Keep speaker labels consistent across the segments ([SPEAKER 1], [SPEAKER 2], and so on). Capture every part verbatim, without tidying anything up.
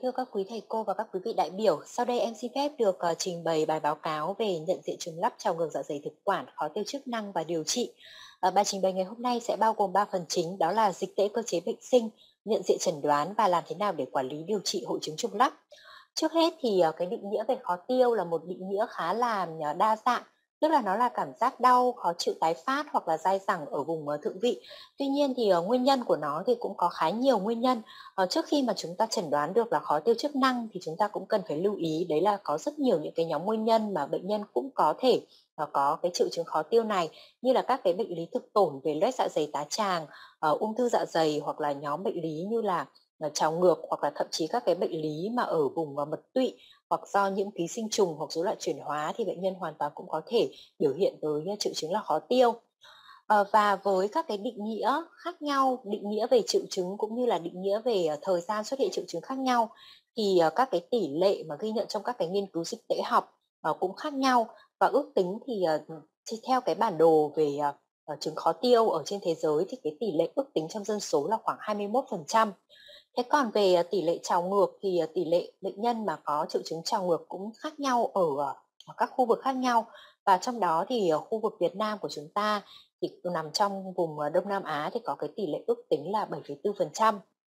[SPEAKER 1] thưa các quý thầy cô và các quý vị đại biểu, sau đây em xin phép được ờ, trình bày bài báo cáo về nhận diện trùng lắp trào ngược dạ dày thực quản, khó tiêu chức năng và điều trị. Ờ, bài trình bày ngày hôm nay sẽ bao gồm ba phần chính, đó là dịch tễ cơ chế bệnh sinh, nhận diện chẩn đoán và làm thế nào để quản lý điều trị hội chứng trùng lắp. Trước hết thì ờ, cái định nghĩa về khó tiêu là một định nghĩa khá là ờ, đa dạng, tức là nó là cảm giác đau, khó chịu tái phát hoặc là dai dẳng ở vùng ờ, thượng vị. Tuy nhiên thì ờ, nguyên nhân của nó thì cũng có khá nhiều nguyên nhân. Ờ, trước khi mà chúng ta chẩn đoán được là khó tiêu chức năng thì chúng ta cũng cần phải lưu ý đấy là có rất nhiều những cái nhóm nguyên nhân mà bệnh nhân cũng có thể ờ, có cái triệu chứng khó tiêu này, như là các cái bệnh lý thực tổn về loét dạ dày tá tràng, ờ, ung thư dạ dày, hoặc là nhóm bệnh lý như là ờ, trào ngược, hoặc là thậm chí các cái bệnh lý mà ở vùng ờ, mật tụy, hoặc do nhiễm ký sinh trùng hoặc rối loạn chuyển hóa thì bệnh nhân hoàn toàn cũng có thể biểu hiện với ờ, triệu chứng là khó tiêu. Ờ, và với các cái định nghĩa khác nhau, định nghĩa về triệu chứng cũng như là định nghĩa về ờ, thời gian xuất hiện triệu chứng khác nhau, thì ờ, các cái tỷ lệ mà ghi nhận trong các cái nghiên cứu dịch tễ học ờ, cũng khác nhau, và ước tính thì ờ, thì theo cái bản đồ về ờ, ờ, chứng khó tiêu ở trên thế giới thì cái tỷ lệ ước tính trong dân số là khoảng hai mươi mốt phần trăm. Thế còn về ờ, tỷ lệ trào ngược thì ờ, tỷ lệ bệnh nhân mà có triệu chứng trào ngược cũng khác nhau ở, ờ, ở các khu vực khác nhau, và trong đó thì ở khu vực Việt Nam của chúng ta thì nằm trong vùng ờ, Đông Nam Á thì có cái tỷ lệ ước tính là bảy phẩy bốn phần trăm.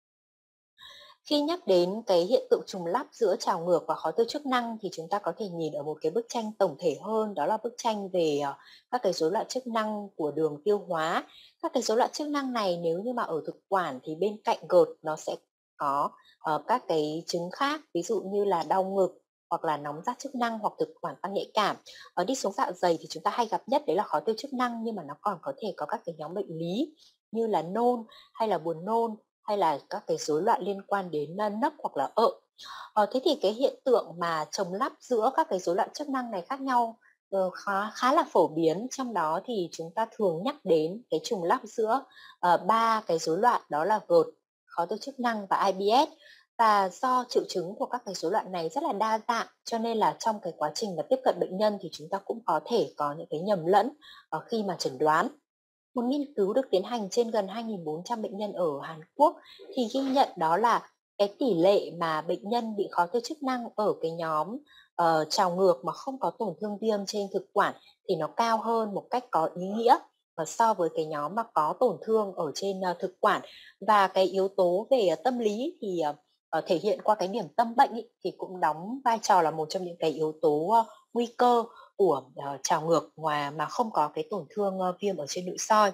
[SPEAKER 1] Khi nhắc đến cái hiện tượng trùng lắp giữa trào ngược và khó tiêu chức năng thì chúng ta có thể nhìn ở một cái bức tranh tổng thể hơn, đó là bức tranh về ờ, các cái rối loạn chức năng của đường tiêu hóa. Các cái rối loạn chức năng này nếu như mà ở thực quản thì bên cạnh gợt nó sẽ có ờ, các cái chứng khác, ví dụ như là đau ngực, hoặc là nóng rát chức năng, hoặc thực quản tăng nhạy cảm. Ở đi xuống dạ dày thì chúng ta hay gặp nhất đấy là khó tiêu chức năng, nhưng mà nó còn có thể có các cái nhóm bệnh lý như là nôn, hay là buồn nôn, hay là các cái rối loạn liên quan đến ờ, nấc hoặc là ợ. Ờ, thế thì cái hiện tượng mà chồng lắp giữa các cái rối loạn chức năng này khác nhau ờ, khá khá là phổ biến. Trong đó thì chúng ta thường nhắc đến cái trùng lắp giữa ờ, ba cái rối loạn, đó là gợt, khó tiêu chức năng và i bê ét. Và do triệu chứng của các cái rối loạn này rất là đa dạng, cho nên là trong cái quá trình mà tiếp cận bệnh nhân thì chúng ta cũng có thể có những cái nhầm lẫn ờ, khi mà chẩn đoán. Một nghiên cứu được tiến hành trên gần hai nghìn bốn trăm bệnh nhân ở Hàn Quốc thì ghi nhận đó là cái tỷ lệ mà bệnh nhân bị khó tiêu chức năng ở cái nhóm ờ, trào ngược mà không có tổn thương viêm trên thực quản thì nó cao hơn một cách có ý nghĩa và so với cái nhóm mà có tổn thương ở trên ờ, thực quản. Và cái yếu tố về ờ, tâm lý thì ờ, ờ, thể hiện qua cái điểm tâm bệnh ý, thì cũng đóng vai trò là một trong những cái yếu tố ờ, nguy cơ của ờ, trào ngược ngoài mà không có cái tổn thương ờ, viêm ở trên nội soi.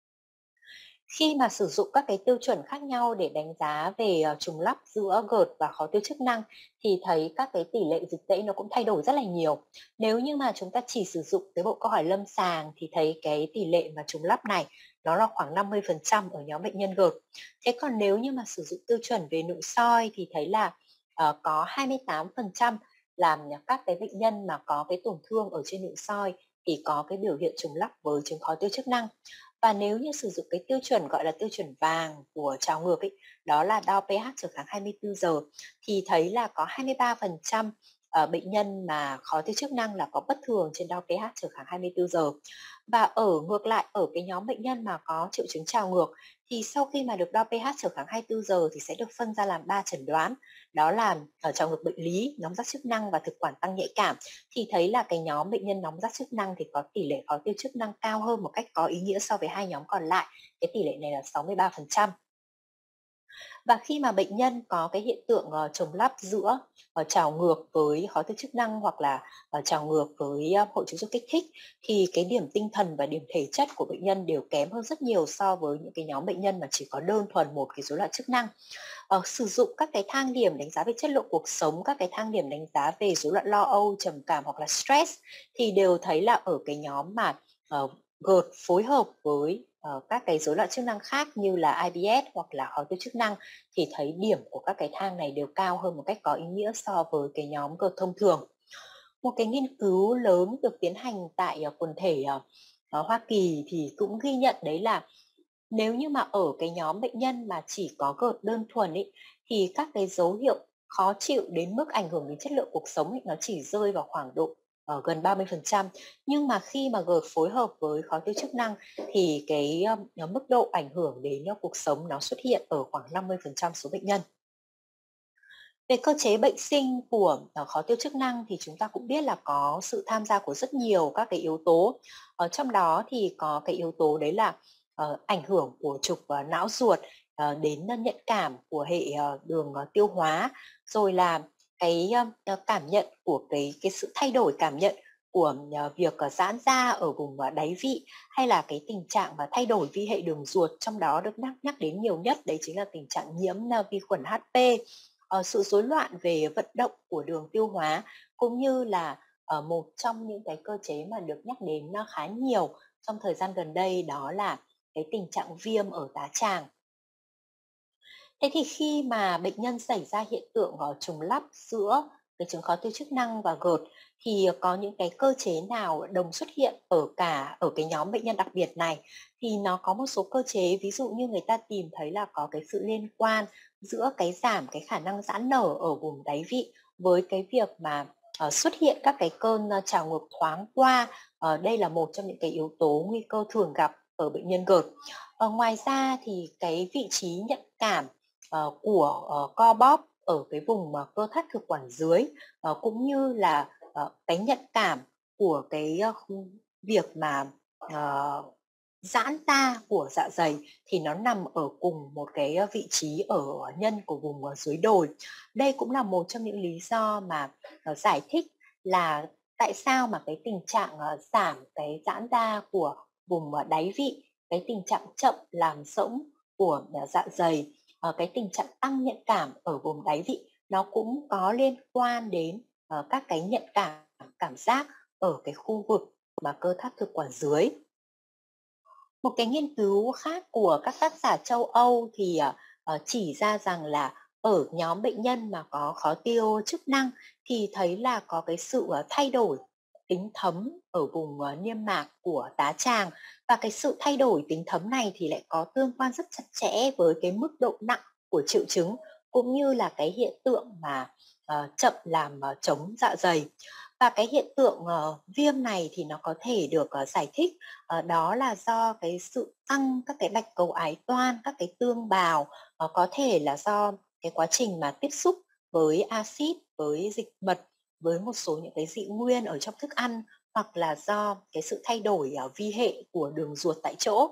[SPEAKER 1] Khi mà sử dụng các cái tiêu chuẩn khác nhau để đánh giá về ờ, trùng lắp giữa gợt và khó tiêu chức năng thì thấy các cái tỷ lệ dịch tễ nó cũng thay đổi rất là nhiều. Nếu như mà chúng ta chỉ sử dụng cái bộ câu hỏi lâm sàng thì thấy cái tỷ lệ mà trùng lắp này nó là khoảng năm mươi phần trăm ở nhóm bệnh nhân gợt. Thế còn nếu như mà sử dụng tiêu chuẩn về nội soi thì thấy là ờ, có hai mươi tám phần trăm làm các cái bệnh nhân mà có cái tổn thương ở trên nội soi thì có cái biểu hiện trùng lắp với chứng khó tiêu chức năng. Và nếu như sử dụng cái tiêu chuẩn gọi là tiêu chuẩn vàng của trào ngược ấy, đó là đo pH trở kháng hai mươi tư giờ, thì thấy là có hai mươi ba phần trăm ờ, bệnh nhân mà khó tiêu chức năng là có bất thường trên đo pH trở kháng hai mươi tư giờ. Và ở ngược lại, ở cái nhóm bệnh nhân mà có triệu chứng trào ngược thì sau khi mà được đo pH trở kháng hai mươi tư giờ thì sẽ được phân ra làm ba chẩn đoán, đó là ở trào ngược bệnh lý, nóng rát chức năng và thực quản tăng nhạy cảm. Thì thấy là cái nhóm bệnh nhân nóng rát chức năng thì có tỷ lệ khó tiêu chức năng cao hơn một cách có ý nghĩa so với hai nhóm còn lại. Cái tỷ lệ này là sáu mươi ba phần trăm. Và khi mà bệnh nhân có cái hiện tượng ờ, chồng lắp giữa ờ, trào ngược với khó tiêu chức năng, hoặc là ờ, trào ngược với ờ, hội chứng do kích thích, thì cái điểm tinh thần và điểm thể chất của bệnh nhân đều kém hơn rất nhiều so với những cái nhóm bệnh nhân mà chỉ có đơn thuần một cái rối loạn chức năng. Ờ, sử dụng các cái thang điểm đánh giá về chất lượng cuộc sống, các cái thang điểm đánh giá về rối loạn lo âu, trầm cảm hoặc là stress, thì đều thấy là ở cái nhóm mà uh, gợt phối hợp với uh, các cái rối loạn chức năng khác như là i bê ét hoặc là khó tiêu chức năng thì thấy điểm của các cái thang này đều cao hơn một cách có ý nghĩa so với cái nhóm gợt thông thường. Một cái nghiên cứu lớn được tiến hành tại uh, quần thể uh, ở Hoa Kỳ thì cũng ghi nhận đấy là nếu như mà ở cái nhóm bệnh nhân mà chỉ có gợt đơn thuần ấy, thì các cái dấu hiệu khó chịu đến mức ảnh hưởng đến chất lượng cuộc sống ấy, nó chỉ rơi vào khoảng độ ở gần ba mươi phần trăm. Nhưng mà khi mà gợt phối hợp với khó tiêu chức năng thì cái um, mức độ ảnh hưởng đến uh, cuộc sống nó xuất hiện ở khoảng năm mươi phần trăm số bệnh nhân. Về cơ chế bệnh sinh của, ờ, khó tiêu chức năng thì chúng ta cũng biết là có sự tham gia của rất nhiều các cái yếu tố. Ở trong đó thì có cái yếu tố đấy là, ờ, ảnh hưởng của trục, ờ, não ruột, ờ, đến, ơ, nhận cảm của hệ, ờ, đường, ờ, tiêu hóa, rồi là cái, ơ, ờ, cảm nhận của cái cái sự thay đổi cảm nhận của, ờ, việc, ờ, giãn da ở vùng, ờ, đáy vị, hay là cái tình trạng mà thay đổi vi hệ đường ruột, trong đó được nhắc nhắc đến nhiều nhất đấy chính là tình trạng nhiễm, ơ, vi khuẩn hát pê. Ờ, sự rối loạn về vận động của đường tiêu hóa cũng như là, ờ, một trong những cái cơ chế mà được nhắc đến, ơ, khá nhiều trong thời gian gần đây đó là cái tình trạng viêm ở tá tràng. Thế thì khi mà bệnh nhân xảy ra hiện tượng, ờ, trùng lắp giữa cái chứng khó tiêu chức năng và gợt thì, ờ, có những cái cơ chế nào đồng xuất hiện ở cả ở cái nhóm bệnh nhân đặc biệt này? Thì nó có một số cơ chế, ví dụ như người ta tìm thấy là có cái sự liên quan giữa cái giảm cái khả năng giãn nở ở vùng đáy vị với cái việc mà, ờ, xuất hiện các cái cơn, ơ, trào ngược thoáng qua. Ờ, đây là một trong những cái yếu tố nguy cơ thường gặp ở bệnh nhân gợt. Ờ, ngoài ra thì cái vị trí nhận cảm ờ, của, ờ, co bóp ở cái vùng mà cơ thắt thực quản dưới, ờ, cũng như là, ờ, cái nhận cảm của cái, ơ, việc mà, ờ, giãn ra của dạ dày thì nó nằm ở cùng một cái, ơ, vị trí ở nhân của vùng, ờ, dưới đồi. Đây cũng là một trong những lý do mà, ờ, giải thích là tại sao mà cái tình trạng, ờ, giảm cái giãn ra của vùng, ờ, đáy vị, cái tình trạng chậm làm rỗng của, ờ, dạ dày, ờ, cái tình trạng tăng nhận cảm ở vùng đáy vị nó cũng có liên quan đến, ờ, các cái nhận cảm cảm giác ở cái khu vực mà cơ thắt thực quản dưới. Một cái nghiên cứu khác của các tác giả châu Âu thì, ờ, ờ, chỉ ra rằng là ở nhóm bệnh nhân mà có khó tiêu chức năng thì thấy là có cái sự, ờ, thay đổi tính thấm ở vùng, ờ, niêm mạc của tá tràng, và cái sự thay đổi tính thấm này thì lại có tương quan rất chặt chẽ với cái mức độ nặng của triệu chứng, cũng như là cái hiện tượng mà, ờ, chậm làm, ờ, chống dạ dày. Và cái hiện tượng, ờ, viêm này thì nó có thể được, ờ, giải thích, ờ, đó là do cái sự tăng các cái bạch cầu ái toan, các cái tương bào, ờ, có thể là do cái quá trình mà tiếp xúc với axit, với dịch mật, với một số những cái dị nguyên ở trong thức ăn, hoặc là do cái sự thay đổi, ờ, vi hệ của đường ruột tại chỗ.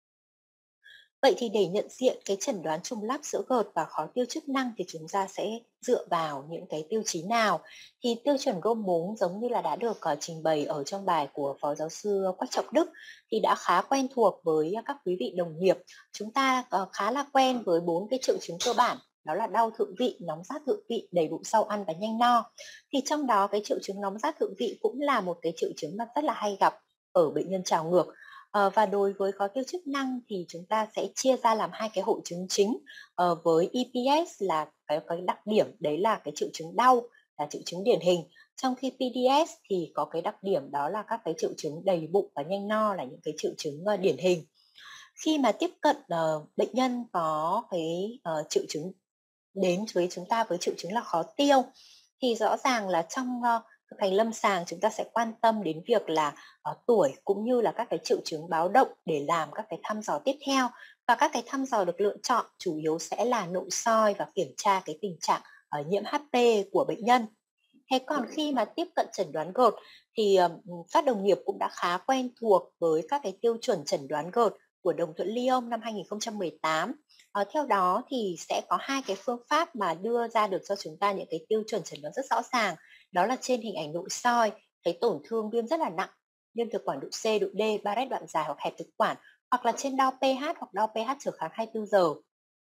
[SPEAKER 1] Vậy thì để nhận diện cái chẩn đoán trùng lắp giữa gợt và khó tiêu chức năng thì chúng ta sẽ dựa vào những cái tiêu chí nào? Thì tiêu chuẩn gôm bốn giống như là đã được, ờ, trình bày ở trong bài của Phó Giáo sư Quách Trọng Đức thì đã khá quen thuộc với các quý vị đồng nghiệp. Chúng ta, ờ, khá là quen với bốn cái triệu chứng cơ bản, đó là đau thượng vị, nóng rát thượng vị, đầy bụng sau ăn và nhanh no. Thì trong đó cái triệu chứng nóng rát thượng vị cũng là một cái triệu chứng mà rất là hay gặp ở bệnh nhân trào ngược. Ờ, và đối với khó tiêu chức năng thì chúng ta sẽ chia ra làm hai cái hội chứng chính. Ờ, với i pi ét là cái cái đặc điểm đấy là cái triệu chứng đau, là triệu chứng điển hình, trong khi pê đê ét thì có cái đặc điểm đó là các cái triệu chứng đầy bụng và nhanh no là những cái triệu chứng, ơ, điển hình. Khi mà tiếp cận, ờ, bệnh nhân có cái, ờ, triệu chứng đến với chúng ta với triệu chứng là khó tiêu, thì rõ ràng là trong, ơ, thực hành lâm sàng chúng ta sẽ quan tâm đến việc là, ờ, tuổi cũng như là các cái triệu chứng báo động để làm các cái thăm dò tiếp theo. Và các cái thăm dò được lựa chọn chủ yếu sẽ là nội soi và kiểm tra cái tình trạng, ờ, nhiễm hát pê của bệnh nhân. Thế còn khi mà tiếp cận chẩn đoán gợt thì, ờm, các đồng nghiệp cũng đã khá quen thuộc với các cái tiêu chuẩn chẩn đoán gợt của đồng thuận Lyon năm hai nghìn không trăm mười tám. Ờ, theo đó thì sẽ có hai cái phương pháp mà đưa ra được cho chúng ta những cái tiêu chuẩn chẩn đoán rất rõ ràng. Đó là trên hình ảnh nội soi, thấy tổn thương viêm rất là nặng, viêm thực quản độ C, độ D, Barrett đoạn dài hoặc hẹp thực quản, hoặc là trên đo pH hoặc đo pH trở kháng hai mươi tư giờ.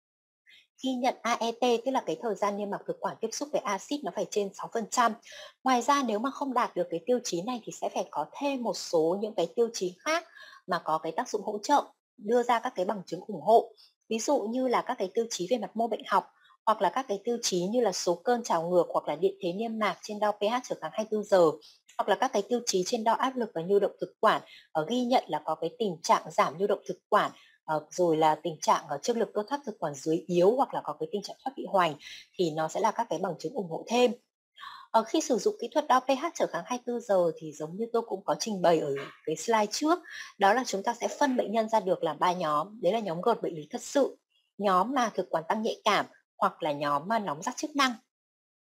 [SPEAKER 1] Ghi nhận a e tê tức là cái thời gian niêm mạc thực quản tiếp xúc với axit nó phải trên sáu phần trăm. Ngoài ra nếu mà không đạt được cái tiêu chí này thì sẽ phải có thêm một số những cái tiêu chí khác mà có cái tác dụng hỗ trợ, đưa ra các cái bằng chứng ủng hộ. Ví dụ như là các cái tiêu chí về mặt mô bệnh học, hoặc là các cái tiêu chí như là số cơn trào ngược hoặc là điện thế niêm mạc trên đo pH trở kháng hai mươi tư giờ, hoặc là các cái tiêu chí trên đo áp lực và nhu động thực quản, ờ, ghi nhận là có cái tình trạng giảm nhu động thực quản, Ờ, rồi là tình trạng, ở trước lực cơ thắt thực quản dưới yếu hoặc là có cái tình trạng thoát vị hoành thì nó sẽ là các cái bằng chứng ủng hộ thêm. Ờ, khi sử dụng kỹ thuật đo pH trở kháng hai mươi tư giờ thì giống như tôi cũng có trình bày ở cái slide trước, đó là chúng ta sẽ phân bệnh nhân ra được làm ba nhóm, đấy là nhóm gợt bệnh lý thật sự, nhóm mà thực quản tăng nhạy cảm hoặc là nhóm mà nóng rát chức năng.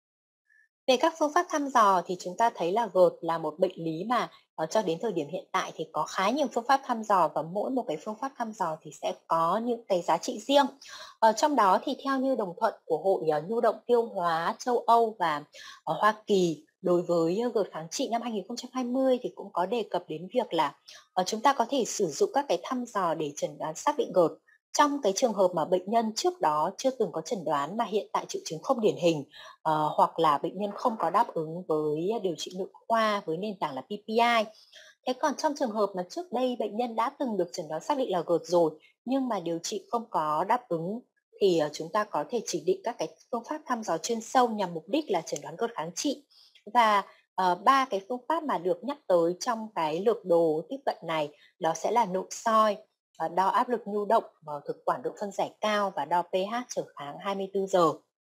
[SPEAKER 1] Về các phương pháp thăm dò thì chúng ta thấy là GERD là một bệnh lý mà, ờ, cho đến thời điểm hiện tại thì có khá nhiều phương pháp thăm dò và mỗi một cái phương pháp thăm dò thì sẽ có những cái giá trị riêng. Ờ, trong đó thì theo như đồng thuận của Hội, ờ, Nhu động Tiêu hóa châu Âu và ở Hoa Kỳ đối với, ơ, GERD kháng trị năm hai nghìn không trăm hai mươi thì cũng có đề cập đến việc là, ờ, chúng ta có thể sử dụng các cái thăm dò để chẩn đoán xác định GERD trong cái trường hợp mà bệnh nhân trước đó chưa từng có chẩn đoán mà hiện tại triệu chứng không điển hình. Ờ, hoặc là bệnh nhân không có đáp ứng với điều trị nội khoa với nền tảng là pê pê i. Thế còn trong trường hợp mà trước đây bệnh nhân đã từng được chẩn đoán xác định là GERD rồi, nhưng mà điều trị không có đáp ứng thì, ờ, chúng ta có thể chỉ định các cái phương pháp thăm dò chuyên sâu nhằm mục đích là chẩn đoán GERD kháng trị. Và, ờ, ba cái phương pháp mà được nhắc tới trong cái lược đồ tiếp cận này đó sẽ là nội soi, ờ, đo áp lực nhu động, ờ, thực quản độ phân giải cao và đo pH trở kháng hai mươi tư giờ.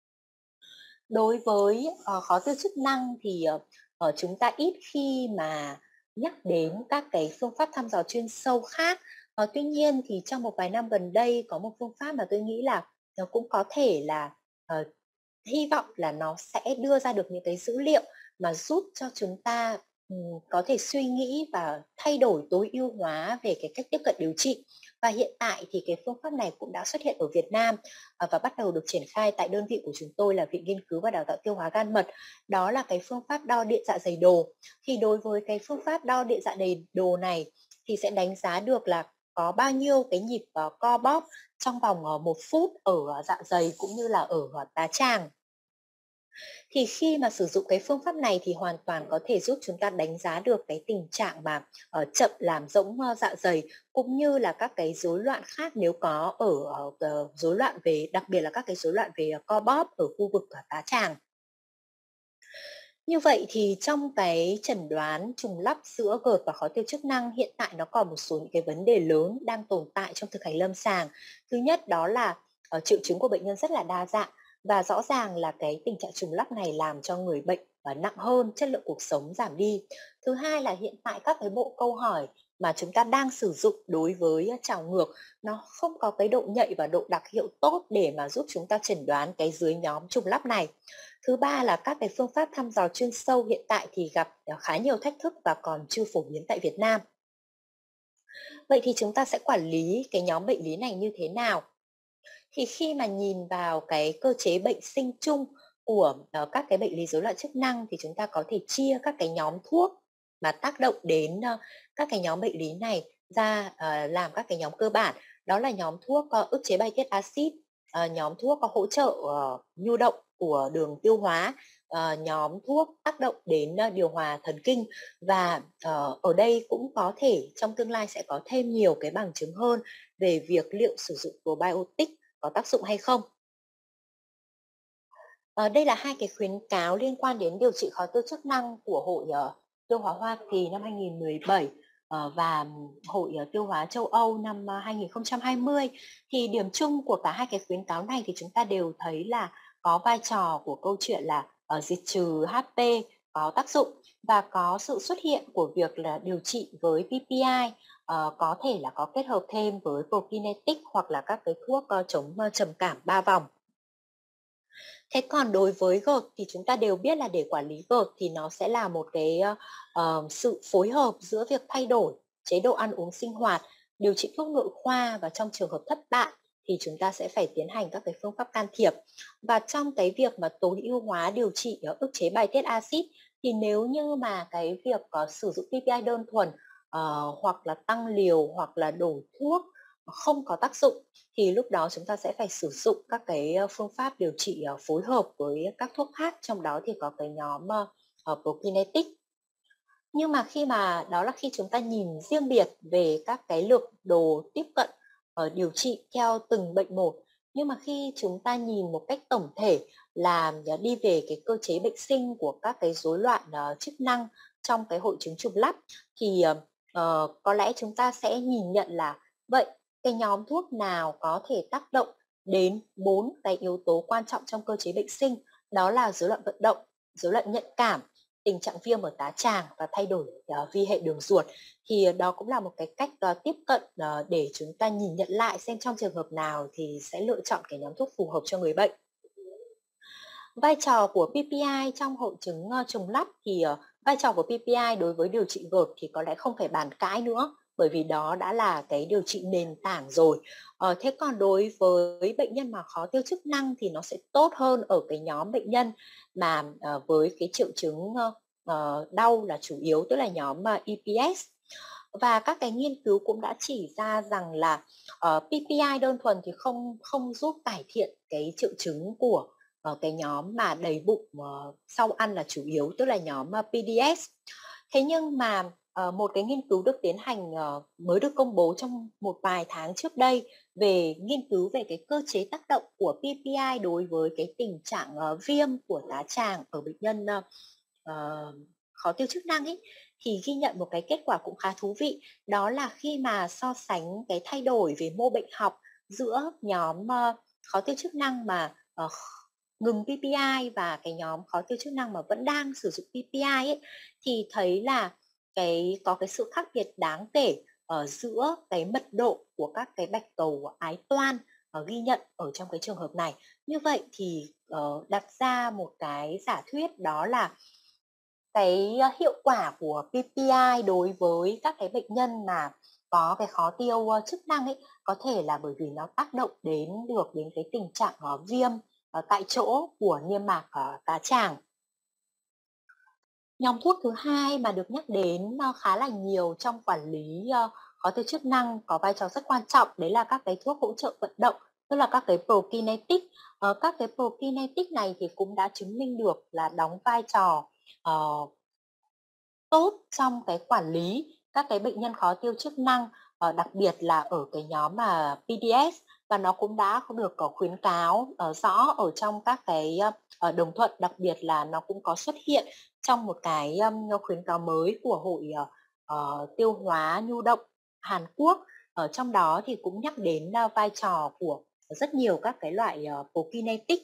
[SPEAKER 1] Đối với, ờ, khó tiêu chức năng thì, ờ, ờ, chúng ta ít khi mà nhắc đến các cái phương pháp thăm dò chuyên sâu khác. Ờ, tuy nhiên thì trong một vài năm gần đây có một phương pháp mà tôi nghĩ là nó cũng có thể là, ờ, hy vọng là nó sẽ đưa ra được những cái dữ liệu mà giúp cho chúng ta, ừm, có thể suy nghĩ và thay đổi tối ưu hóa về cái cách tiếp cận điều trị. Và hiện tại thì cái phương pháp này cũng đã xuất hiện ở Việt Nam, ờ, và bắt đầu được triển khai tại đơn vị của chúng tôi là Viện Nghiên cứu và Đào tạo Tiêu hóa Gan mật. Đó là cái phương pháp đo điện dạ dày đồ. Thì đối với cái phương pháp đo điện dạ đầy đồ này thì sẽ đánh giá được là có bao nhiêu cái nhịp, ờ, co bóp trong vòng, ờ, một phút ở, ờ, dạ dày cũng như là ở, ờ, tá tràng. Thì khi mà sử dụng cái phương pháp này thì hoàn toàn có thể giúp chúng ta đánh giá được cái tình trạng mà, ờ, chậm làm rỗng, ơ, dạ dày, cũng như là các cái rối loạn khác nếu có ở, ờ, ờ, rối loạn về đặc biệt là các cái rối loạn về, ờ, co bóp ở khu vực, ờ, tá tràng. Như vậy thì trong cái chẩn đoán trùng lắp giữa GERD và khó tiêu chức năng, hiện tại nó còn một số những cái vấn đề lớn đang tồn tại trong thực hành lâm sàng. Thứ nhất đó là, ờ, triệu chứng của bệnh nhân rất là đa dạng và rõ ràng là cái tình trạng trùng lắp này làm cho người bệnh, ờ, nặng hơn, chất lượng cuộc sống giảm đi. Thứ hai là hiện tại các cái bộ câu hỏi mà chúng ta đang sử dụng đối với, ơ, trào ngược nó không có cái độ nhạy và độ đặc hiệu tốt để mà giúp chúng ta chẩn đoán cái dưới nhóm trùng lắp này. Thứ ba là các cái phương pháp thăm dò chuyên sâu hiện tại thì gặp, ờ, khá nhiều thách thức và còn chưa phổ biến tại Việt Nam. Vậy thì chúng ta sẽ quản lý cái nhóm bệnh lý này như thế nào? Thì khi mà nhìn vào cái cơ chế bệnh sinh chung của, ờ, các cái bệnh lý rối loạn chức năng thì chúng ta có thể chia các cái nhóm thuốc mà tác động đến, ơ, các cái nhóm bệnh lý này ra, ờ, làm các cái nhóm cơ bản. Đó là nhóm thuốc, ơ, ức chế bài tiết axit, ờ, nhóm thuốc có hỗ trợ, ờ, nhu động của đường tiêu hóa, ờ, nhóm thuốc tác động đến, ơ, điều hòa thần kinh. Và, ờ, ở đây cũng có thể trong tương lai sẽ có thêm nhiều cái bằng chứng hơn về việc liệu sử dụng probiotic có tác dụng hay không. Ờ, đây là hai cái khuyến cáo liên quan đến điều trị khó tiêu chức năng của Hội, ờ, Tiêu hóa Hoa Kỳ năm hai nghìn mười bảy, ờ, và Hội, ờ, Tiêu hóa châu Âu năm, a, hai nghìn không trăm hai mươi. Thì điểm chung của cả hai cái khuyến cáo này thì chúng ta đều thấy là có vai trò của câu chuyện là, ờ, diệt trừ hát pê có tác dụng và có sự xuất hiện của việc là điều trị với pê pê i, ờ, có thể là có kết hợp thêm với prokinetic hoặc là các cái thuốc, ơ, chống, ơ, trầm cảm ba vòng. Thế còn đối với GERD thì chúng ta đều biết là để quản lý GERD thì nó sẽ là một cái, ơ, ờ, sự phối hợp giữa việc thay đổi chế độ ăn uống sinh hoạt, điều trị thuốc nội khoa và trong trường hợp thất bại thì chúng ta sẽ phải tiến hành các cái phương pháp can thiệp. Và trong cái việc mà tối ưu hóa điều trị, ờ, ức chế bài tiết axit thì nếu như mà cái việc có sử dụng pê pê i đơn thuần, ờ, hoặc là tăng liều hoặc là đổi thuốc không có tác dụng thì lúc đó chúng ta sẽ phải sử dụng các cái, ơ, phương pháp điều trị, ờ, phối hợp với các thuốc khác, trong đó thì có cái nhóm, ơ, ờ, prokinetic. Nhưng mà khi mà đó là khi chúng ta nhìn riêng biệt về các cái lược đồ tiếp cận, ờ, điều trị theo từng bệnh một. Nhưng mà khi chúng ta nhìn một cách tổng thể là, ờ, đi về cái cơ chế bệnh sinh của các cái rối loạn, ờ, chức năng trong cái hội chứng trùng lắp thì, ờ, ờ, có lẽ chúng ta sẽ nhìn nhận là vậy cái nhóm thuốc nào có thể tác động đến bốn cái yếu tố quan trọng trong cơ chế bệnh sinh, đó là rối loạn vận động, rối loạn nhạy cảm, tình trạng viêm ở tá tràng và thay đổi, ờ, vi hệ đường ruột. Thì đó cũng là một cái cách, ờ, tiếp cận, ờ, để chúng ta nhìn nhận lại xem trong trường hợp nào thì sẽ lựa chọn cái nhóm thuốc phù hợp cho người bệnh. Vai trò của pê pê i trong hội chứng, ơ, trùng lắp thì, ờ, vai trò của pê pê i đối với điều trị gợt thì có lẽ không phải bàn cãi nữa, bởi vì đó đã là cái điều trị nền tảng rồi. Ờ, thế còn đối với bệnh nhân mà khó tiêu chức năng thì nó sẽ tốt hơn ở cái nhóm bệnh nhân mà, ờ, với cái triệu chứng, ơ, ờ, đau là chủ yếu, tức là nhóm, a, e pê ét. Và các cái nghiên cứu cũng đã chỉ ra rằng là, ờ, pê pê i đơn thuần thì không không giúp cải thiện cái triệu chứng của, ờ, cái nhóm mà đầy bụng, ờ, sau ăn là chủ yếu, tức là nhóm, a, pê đê ét. Thế nhưng mà, ờ, một cái nghiên cứu được tiến hành, ờ, mới được công bố trong một vài tháng trước đây về nghiên cứu về cái cơ chế tác động của pê pê i đối với cái tình trạng, ờ, viêm của tá tràng ở bệnh nhân, ơ, ờ, khó tiêu chức năng ấy, thì ghi nhận một cái kết quả cũng khá thú vị. Đó là khi mà so sánh cái thay đổi về mô bệnh học giữa nhóm, ơ, khó tiêu chức năng mà, ờ, kh ngừng pê pê i và cái nhóm khó tiêu chức năng mà vẫn đang sử dụng pê pê i ấy, thì thấy là cái có cái sự khác biệt đáng kể ở giữa cái mật độ của các cái bạch cầu ái toan, ờ, ghi nhận ở trong cái trường hợp này. Như vậy thì, ờ, đặt ra một cái giả thuyết đó là cái, a, hiệu quả của pê pê i đối với các cái bệnh nhân mà có cái khó tiêu, ơ, chức năng ấy, có thể là bởi vì nó tác động đến được đến cái tình trạng, ờ, viêm, ờ, tại chỗ của niêm mạc, ờ, tá tràng. Nhóm thuốc thứ hai mà được nhắc đến, ơ, khá là nhiều trong quản lý, ơ, khó tiêu chức năng có vai trò rất quan trọng, đấy là các cái thuốc hỗ trợ vận động, tức là các cái prokinetic. Ờ, các cái prokinetic này thì cũng đã chứng minh được là đóng vai trò, ờ, tốt trong cái quản lý các cái bệnh nhân khó tiêu chức năng, ờ, đặc biệt là ở cái nhóm mà pê đê ét, và nó cũng đã được có khuyến cáo, ờ, rõ ở trong các cái, ơ, ờ, đồng thuận, đặc biệt là nó cũng có xuất hiện trong một cái, ưm, khuyến cáo mới của Hội, ờ, ờ, Tiêu hóa Nhu động Hàn Quốc. Ở trong đó thì cũng nhắc đến, a, vai trò của rất nhiều các cái loại, ờ, prokinetic.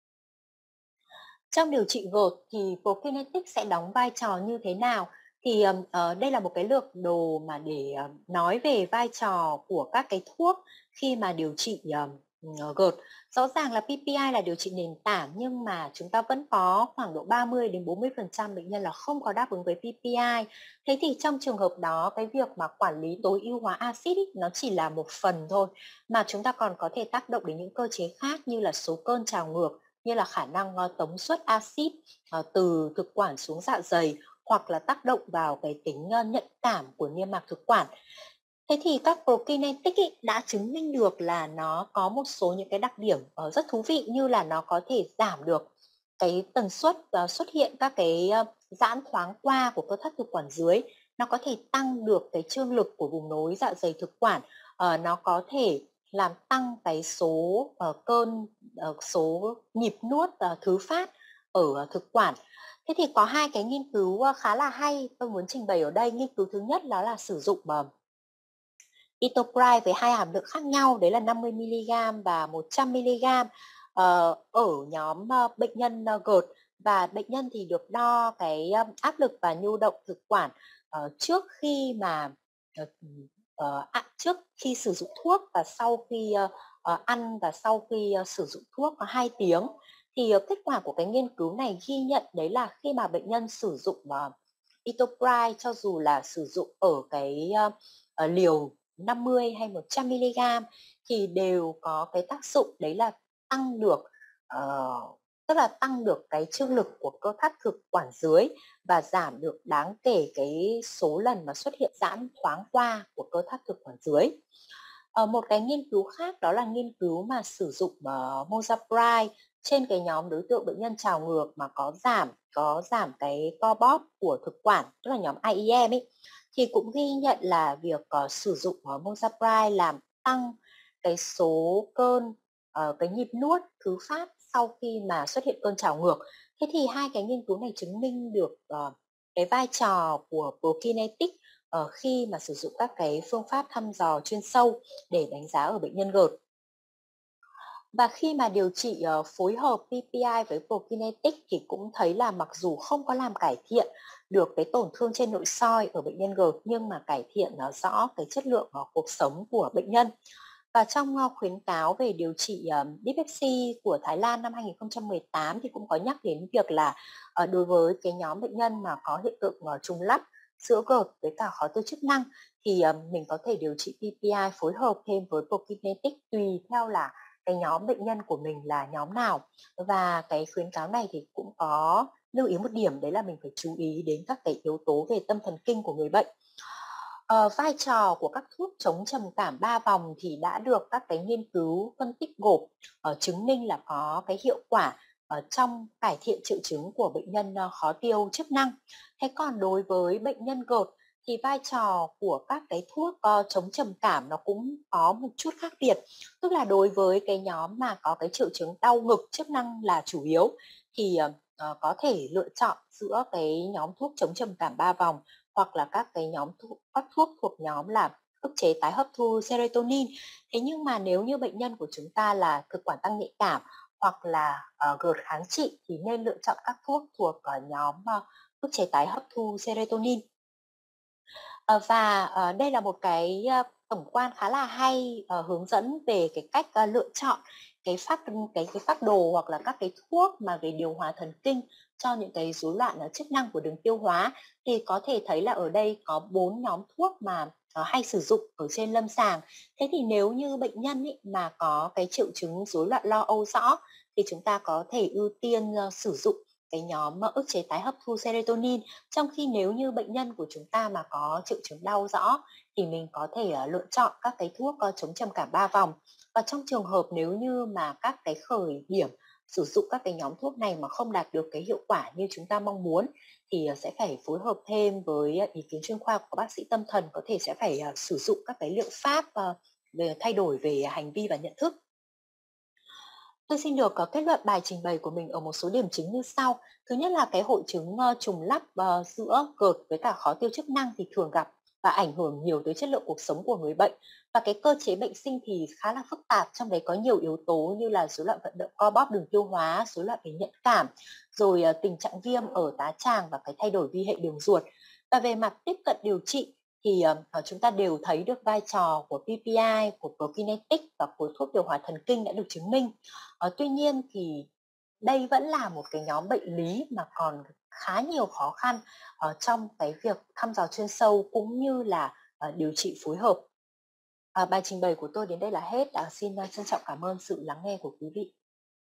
[SPEAKER 1] Trong điều trị gợt thì prokinetic sẽ đóng vai trò như thế nào? Thì, ờm, ờ, đây là một cái lược đồ mà để, ờ, nói về vai trò của các cái thuốc khi mà điều trị, ờm, ờ, gợt. Rõ ràng là pê pê i là điều trị nền tảng nhưng mà chúng ta vẫn có khoảng độ ba mươi đến bốn mươi phần trăm bệnh nhân là không có đáp ứng với pê pê i. Thế thì trong trường hợp đó, cái việc mà quản lý tối ưu hóa axit ấy, nó chỉ là một phần thôi, mà chúng ta còn có thể tác động đến những cơ chế khác như là số cơn trào ngược, như là khả năng, ơ, tống xuất axit, ờ, từ thực quản xuống dạ dày, hoặc là tác động vào cái tính, ơ, nhận cảm của niêm mạc thực quản. Thế thì các prokinetic ấy đã chứng minh được là nó có một số những cái đặc điểm, ờ, rất thú vị như là nó có thể giảm được cái tần suất, ờ, xuất hiện các cái, ơ, giãn thoáng qua của cơ thắt thực quản dưới, nó có thể tăng được cái trương lực của vùng nối dạ dày thực quản, ờ, nó có thể làm tăng cái số, ờ, cơn, ờ, số nhịp nuốt, ờ, thứ phát ở thực quản. Thế thì có hai cái nghiên cứu, ơ, khá là hay tôi muốn trình bày ở đây. Nghiên cứu thứ nhất đó là sử dụng, ờ etopride với hai hàm lượng khác nhau, đấy là năm mươi mi-li-gam và một trăm mi-li-gam, ờ, ở nhóm, ơ, bệnh nhân, ơ, gợt. Và bệnh nhân thì được đo cái, ơ, áp lực và nhu động thực quản, ờ, trước khi mà, ờ, ừm, ờ, a, trước khi sử dụng thuốc và sau khi, ơ, ờ, ăn và sau khi, ơ, sử dụng thuốc có hai tiếng. Thì, ờ, kết quả của cái nghiên cứu này ghi nhận đấy là khi mà bệnh nhân sử dụng, ờ, etopride cho dù là sử dụng ở cái, ơ, ờ, liều năm mươi hay một trăm mi-li-gam thì đều có cái tác dụng đấy là tăng được, ờ, tức là tăng được cái trương lực của cơ thắt thực quản dưới và giảm được đáng kể cái số lần mà xuất hiện giãn thoáng qua của cơ thắt thực quản dưới. Ờ, một cái nghiên cứu khác đó là nghiên cứu mà sử dụng, ờ, Mozapride trên cái nhóm đối tượng bệnh nhân trào ngược mà có giảm có giảm cái co bóp của thực quản, tức là nhóm i e em ấy, thì cũng ghi nhận là việc, ờ, sử dụng, ờ, Mozapride làm tăng cái số cơn, ờ, cái nhịp nuốt thứ phát sau khi mà xuất hiện cơn trào ngược. Thế thì hai cái nghiên cứu này chứng minh được, ờ, cái vai trò của prokinetic, ờ, khi mà sử dụng các cái phương pháp thăm dò chuyên sâu để đánh giá ở bệnh nhân gợt. Và khi mà điều trị, ờ, phối hợp pê pê i với prokinetic thì cũng thấy là mặc dù không có làm cải thiện được cái tổn thương trên nội soi ở bệnh nhân gợt nhưng mà cải thiện, ờ, rõ cái chất lượng, ờ, cuộc sống của bệnh nhân. Và trong, ơ, khuyến cáo về điều trị, ờ, Dyspepsia của Thái Lan năm hai nghìn không trăm mười tám thì cũng có nhắc đến việc là, ờ, đối với cái nhóm bệnh nhân mà có hiện tượng, ờ, trùng lắp giữa GERD với cả khó tiêu chức năng thì, ờ, mình có thể điều trị pê pê i phối hợp thêm với Prokinetics tùy theo là cái nhóm bệnh nhân của mình là nhóm nào. Và cái khuyến cáo này thì cũng có lưu ý một điểm, đấy là mình phải chú ý đến các cái yếu tố về tâm thần kinh của người bệnh. Ờ, vai trò của các thuốc chống trầm cảm ba vòng thì đã được các cái nghiên cứu phân tích gộp, ờ, chứng minh là có cái hiệu quả, ờ, trong cải thiện triệu chứng của bệnh nhân, ơ, khó tiêu chức năng. Thế còn đối với bệnh nhân GERD thì vai trò của các cái thuốc, ơ, chống trầm cảm nó cũng có một chút khác biệt. Tức là đối với cái nhóm mà có cái triệu chứng đau ngực chức năng là chủ yếu thì, ờ, ờ, có thể lựa chọn giữa cái nhóm thuốc chống trầm cảm ba vòng hoặc là các cái nhóm thuốc các thuốc thuộc nhóm là ức chế tái hấp thu serotonin. Thế nhưng mà nếu như bệnh nhân của chúng ta là thực quản tăng nhạy cảm hoặc là, ờ, GERD kháng trị thì nên lựa chọn các thuốc thuộc, ờ, nhóm, ơ, ức chế tái hấp thu serotonin. Ờ, và, ờ, đây là một cái, a, tổng quan khá là hay, ờ, hướng dẫn về cái cách, a, lựa chọn cái phác cái cái phác đồ hoặc là các cái thuốc mà về điều hòa thần kinh cho những cái rối loạn, ờ, chức năng của đường tiêu hóa. Thì có thể thấy là ở đây có bốn nhóm thuốc mà, ờ, hay sử dụng ở trên lâm sàng. Thế thì nếu như bệnh nhân ấy mà có cái triệu chứng rối loạn lo âu rõ thì chúng ta có thể ưu tiên, ơ, sử dụng cái nhóm, ơ, ức chế tái hấp thu serotonin. Trong khi nếu như bệnh nhân của chúng ta mà có triệu chứng đau rõ thì mình có thể, ờ, lựa chọn các cái thuốc, ơ, chống trầm cảm ba vòng. Và trong trường hợp nếu như mà các cái khởi điểm sử dụng các cái nhóm thuốc này mà không đạt được cái hiệu quả như chúng ta mong muốn thì, ờ, sẽ phải phối hợp thêm với, ơ, ý kiến chuyên khoa của bác sĩ tâm thần, có thể sẽ phải, ờ, sử dụng các cái liệu pháp, ờ, về thay đổi về hành vi và nhận thức. Tôi xin được, ờ, kết luận bài trình bày của mình ở một số điểm chính như sau. Thứ nhất là cái hội chứng, ơ, trùng lắp, ờ, giữa GERD với cả khó tiêu chức năng thì thường gặp và ảnh hưởng nhiều tới chất lượng cuộc sống của người bệnh. Và cái cơ chế bệnh sinh thì khá là phức tạp, trong đấy có nhiều yếu tố như là rối loạn vận động co bóp đường tiêu hóa, rối loạn về nhạy cảm, rồi, ờ, tình trạng viêm ở tá tràng và cái thay đổi vi hệ đường ruột. Và về mặt tiếp cận điều trị thì, ờ, ờ, chúng ta đều thấy được vai trò của pê pê i, của Prokinetics và của thuốc điều hòa thần kinh đã được chứng minh. Ờ, tuy nhiên thì đây vẫn là một cái nhóm bệnh lý mà còn khá nhiều khó khăn, ờ, trong cái việc thăm dò chuyên sâu cũng như là, ờ, điều trị phối hợp. À, bài trình bày của tôi đến đây là hết. À, xin, a, trân trọng cảm ơn sự lắng nghe của quý vị.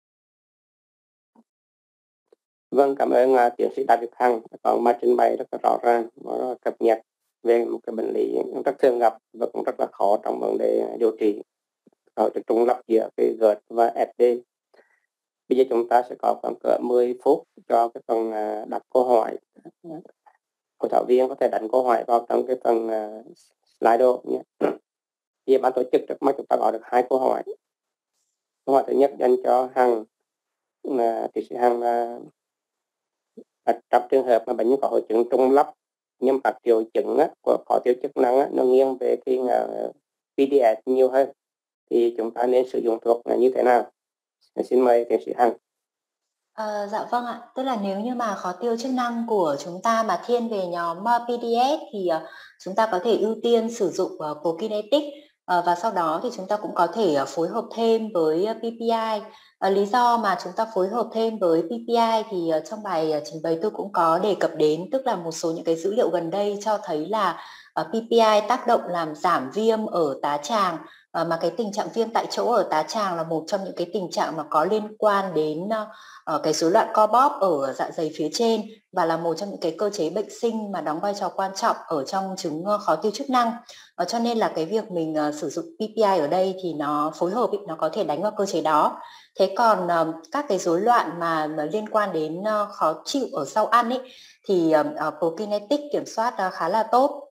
[SPEAKER 2] Vâng, cảm ơn, à, tiến sĩ Đào Việt Hằng đã có bài trình bày rất là rõ ràng và rất là cập nhật về một cái bệnh lý rất thường gặp và cũng rất là khó trong vấn đề điều trị ở cái trùng lặp giữa cái GERD và ét đê. Bây giờ chúng ta sẽ có khoảng cỡ mười phút cho cái phần à, đặt câu hỏi. Hội thảo viên có thể đặt câu hỏi vào trong cái phần à, Slido nhé. Bây giờ ban tổ chức trước mắt chúng ta có được hai câu hỏi. Câu hỏi thứ nhất dành cho Hằng, là tiến sĩ Hằng, là trong trường hợp mà bệnh nhân có hội chứng trùng lắp nhưng các triệu chứng á, của khó tiêu chức năng á, nó nghiêng về cái uh, pê đê ét nhiều hơn thì chúng ta nên sử dụng thuốc là như thế nào? Xin mời tiến sĩ Hằng.
[SPEAKER 1] Ờ, dạ vâng ạ. Tức là nếu như mà khó tiêu chức năng của chúng ta mà thiên về nhóm, ơ, pê đê ét thì, ờ, chúng ta có thể ưu tiên sử dụng, ờ, Prokinetics, ờ, và sau đó thì chúng ta cũng có thể, ờ, phối hợp thêm với, ơ, pê pê i. Ờ, lý do mà chúng ta phối hợp thêm với pê pê i thì, ờ, trong bài, ờ, trình bày tôi cũng có đề cập đến, tức là một số những cái dữ liệu gần đây cho thấy là, ờ, pê pê i tác động làm giảm viêm ở tá tràng, ờ, mà cái tình trạng viêm tại chỗ ở tá tràng là một trong những cái tình trạng mà có liên quan đến, ơ, ờ, cái rối loạn co bóp ở dạ dày phía trên và là một trong những cái cơ chế bệnh sinh mà đóng vai trò quan trọng ở trong chứng, ơ, khó tiêu chức năng. Ờ, cho nên là cái việc mình, ờ, sử dụng pê pê i ở đây thì nó phối hợp ấy, nó có thể đánh vào cơ chế đó. Thế còn, ờ, các cái rối loạn mà mà liên quan đến, ơ, khó chịu ở sau ăn ấy, thì, ờ, ờ, Prokinetics kiểm soát, a, khá là tốt.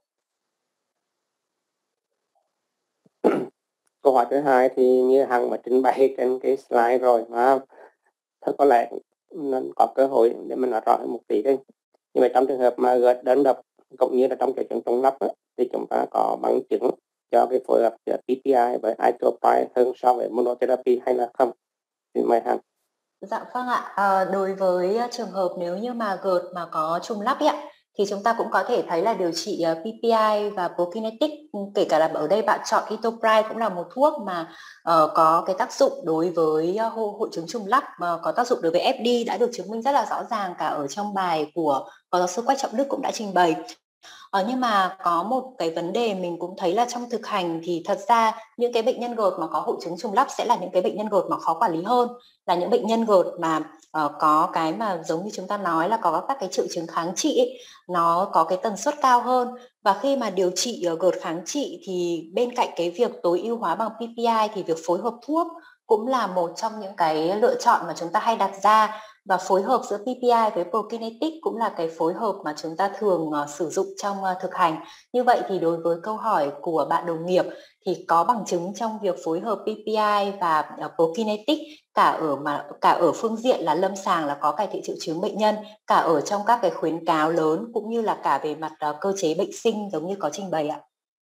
[SPEAKER 2] Câu hỏi thứ hai thì như Hằng mà trình bày trên cái slide rồi mà thật có lẽ nó có cơ hội để mình nói rõ hơn một tí đây. Nhưng mà trong trường hợp mà GERD đơn độc cũng như là trong triệu chứng trùng lắp á, thì chúng ta có bằng chứng cho cái phối hợp giữa pê pê i với itopry hơn so với monotherapy hay là không? Xin mời Hằng.
[SPEAKER 1] Dạ vâng ạ. Ờ, đối với, a, trường hợp nếu như mà GERD mà có trùng lắp ấy ạ, thì chúng ta cũng có thể thấy là điều trị uh, pê pê i và prokinetic, kể cả là ở đây bạn chọn etopride cũng là một thuốc mà uh, có cái tác dụng đối với uh, hội chứng trùng lắp, uh, có tác dụng đối với ép đê đã được chứng minh rất là rõ ràng, cả ở trong bài của phó giáo sư Quách Trọng Đức cũng đã trình bày. Ờ, nhưng mà có một cái vấn đề mình cũng thấy là trong thực hành thì thật ra những cái bệnh nhân gợt mà có hội chứng trùng lắp sẽ là những cái bệnh nhân gợt mà khó quản lý hơn, là những bệnh nhân gợt mà uh, có cái mà giống như chúng ta nói là có các cái triệu chứng kháng trị ấy, nó có cái tần suất cao hơn. Và khi mà điều trị uh, gợt kháng trị thì bên cạnh cái việc tối ưu hóa bằng pê pê i thì việc phối hợp thuốc cũng là một trong những cái lựa chọn mà chúng ta hay đặt ra. Và phối hợp giữa pê pê i với prokinetic cũng là cái phối hợp mà chúng ta thường uh, sử dụng trong uh, thực hành. Như vậy thì đối với câu hỏi của bạn đồng nghiệp thì có bằng chứng trong việc phối hợp pê pê i và uh, prokinetic cả ở mà cả ở phương diện là lâm sàng là có cải thiện triệu chứng bệnh nhân, cả ở trong các cái khuyến cáo lớn, cũng như là cả về mặt uh, cơ chế bệnh sinh giống như có trình bày ạ.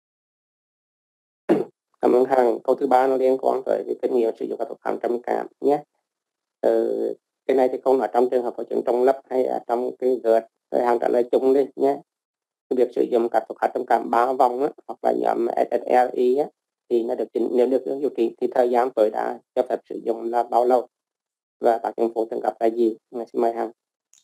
[SPEAKER 2] Cảm ơn Hằng. Câu thứ ba nó liên quan tới cái kinh nghiệm sử dụng các thuốc kháng trầm cảm nhé. Ờ, cái này thì không nói trong trường hợp hội chứng trùng lắp hay là trong cái gợt, Hằng trả lời chung đi nhé. Cái việc sử dụng các thuốc kháng trầm cảm ba vòng á, hoặc là nhóm ét ét rờ i á, thì nó được nếu được điều trị thì thời gian tối đa cho phép sử dụng là bao lâu và tác dụng phụ thường gặp là gì? Xin mời Hằng.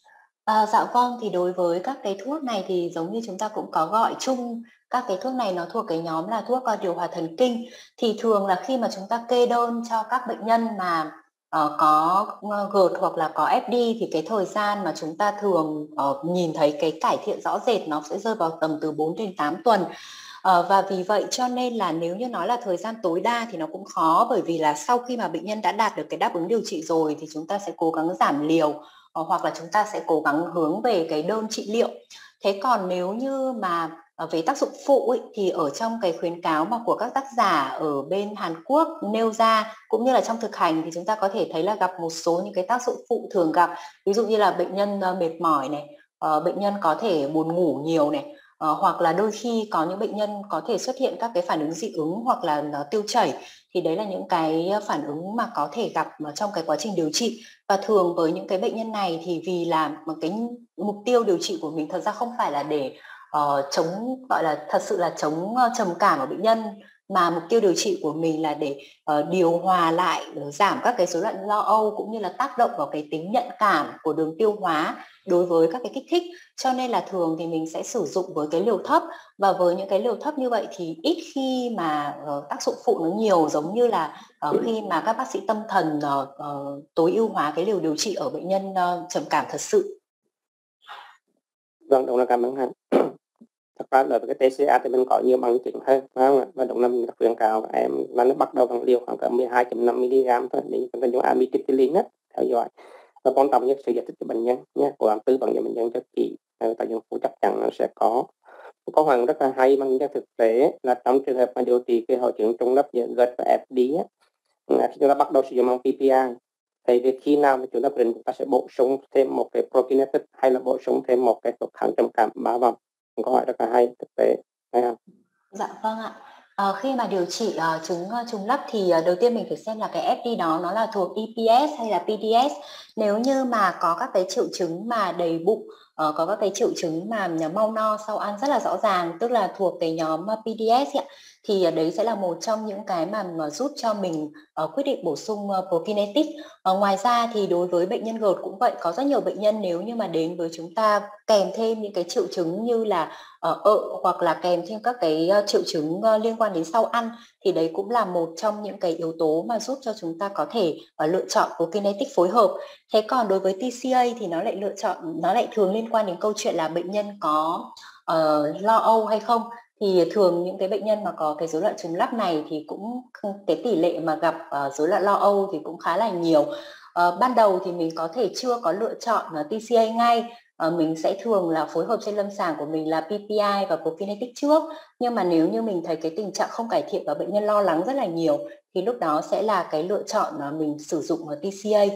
[SPEAKER 1] À, dạ vâng, thì đối với các cái thuốc này thì giống như chúng ta cũng có gọi chung các cái thuốc này nó thuộc cái nhóm là thuốc uh, điều hòa thần kinh. Thì thường là khi mà chúng ta kê đơn cho các bệnh nhân mà uh, có uh, gợt hoặc là có ép đê thì cái thời gian mà chúng ta thường uh, nhìn thấy cái cải thiện rõ rệt nó sẽ rơi vào tầm từ bốn đến tám tuần. Uh, và vì vậy cho nên là nếu như nói là thời gian tối đa thì nó cũng khó, bởi vì là sau khi mà bệnh nhân đã đạt được cái đáp ứng điều trị rồi thì chúng ta sẽ cố gắng giảm liều, hoặc là chúng ta sẽ cố gắng hướng về cái đơn trị liệu. Thế còn nếu như mà về tác dụng phụ ấy, thì ở trong cái khuyến cáo mà của các tác giả ở bên Hàn Quốc nêu ra cũng như là trong thực hành thì chúng ta có thể thấy là gặp một số những cái tác dụng phụ thường gặp, ví dụ như là bệnh nhân mệt mỏi này, bệnh nhân có thể buồn ngủ nhiều này, hoặc là đôi khi có những bệnh nhân có thể xuất hiện các cái phản ứng dị ứng hoặc là tiêu chảy. Thì đấy là những cái phản ứng mà có thể gặp trong cái quá trình điều trị. Và thường với những cái bệnh nhân này thì vì là một cái mục tiêu điều trị của mình thật ra không phải là để uh, chống gọi là thật sự là chống uh, trầm cảm ở bệnh nhân, mà mục tiêu điều trị của mình là để uh, điều hòa lại, uh, giảm các cái rối loạn lo âu cũng như là tác động vào cái tính nhận cảm của đường tiêu hóa đối với các cái kích thích. Cho nên là thường thì mình sẽ sử dụng với cái liều thấp, và với những cái liều thấp như vậy thì ít khi mà uh, tác dụng phụ nó nhiều giống như là uh, khi mà các bác sĩ tâm thần uh, uh, tối ưu hóa cái liều điều trị ở bệnh nhân uh, trầm cảm thật sự.
[SPEAKER 2] Vâng, đúng là cảm ơn anh. Thật ra là với cái tê xê a thì mình có nhiều bằng chứng hơn, phải không ạ? Và đúng là mình khuyến cáo em là nó bắt đầu bằng liều khoảng cỡ mười hai phẩy năm mi-li-gam thôi, để chúng ta dùng amitriptyline á, theo dõi. Và quan trọng nhất sự giải thích cho bệnh nhân nhé, cố gắng tư vấn cho bệnh nhân cho kỹ, tác dụng phụ chắc chắn nó sẽ có. Một câu hỏi rất là hay bằng những thực tế là trong trường hợp mà điều trị cái hội chứng trùng lắp giữa gợt và ép đê á, khi chúng ta bắt đầu sử dụng bằng pê pê i, thì việc khi nào mà chúng ta định chúng ta sẽ bổ sung thêm một cái prokinetic hay là bổ sung thêm một cái thuốc kháng trầm cảm ba vòng? Câu hỏi rất là hay thực tế, hay không?
[SPEAKER 1] Dạ vâng ạ. À, khi mà điều trị uh, chứng uh, trùng lắp thì uh, đầu tiên mình phải xem là cái ép đê đó nó là thuộc e pê ét hay là pê đê ét. Nếu như mà có các cái triệu chứng mà đầy bụng, uh, có các cái triệu chứng mà mau no sau ăn rất là rõ ràng, tức là thuộc cái nhóm pê đê ét ạ, thì uh, đấy sẽ là một trong những cái mà, mà giúp cho mình uh, quyết định bổ sung uh, prokinetic. Uh, ngoài ra thì đối với bệnh nhân gợt cũng vậy, có rất nhiều bệnh nhân nếu như mà đến với chúng ta kèm thêm những cái triệu chứng như là ở ợ hoặc là kèm thêm các cái uh, triệu chứng uh, liên quan đến sau ăn, thì đấy cũng là một trong những cái yếu tố mà giúp cho chúng ta có thể uh, lựa chọn prokinetic phối hợp. Thế còn đối với tê xê a thì nó lại lựa chọn nó lại thường liên quan đến câu chuyện là bệnh nhân có uh, lo âu hay không. Thì thường những cái bệnh nhân mà có cái rối loạn trùng lắp này thì cũng cái tỷ lệ mà gặp uh, rối loạn lo âu thì cũng khá là nhiều. Uh, ban đầu thì mình có thể chưa có lựa chọn uh, tê xê a ngay. Uh, mình sẽ thường là phối hợp trên lâm sàng của mình là pê pê i và prokinetic trước, nhưng mà nếu như mình thấy cái tình trạng không cải thiện và bệnh nhân lo lắng rất là nhiều thì lúc đó sẽ là cái lựa chọn uh, mình sử dụng uh, tê xê a.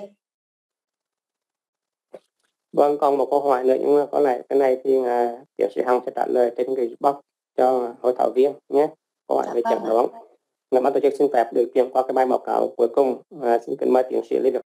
[SPEAKER 2] Vâng, còn một câu hỏi nữa nhưng mà có lẽ cái này thì uh, tiến sĩ Hằng sẽ trả lời trên cái box cho hội thảo viên nhé. Câu hỏi
[SPEAKER 1] Dạ
[SPEAKER 2] về
[SPEAKER 1] vâng
[SPEAKER 2] chẩn đoán. Ngành ban tổ chức xin phép được chuyển qua cái bài báo cáo cuối cùng. Uh, xin kính mời tiến sĩ Lê Việt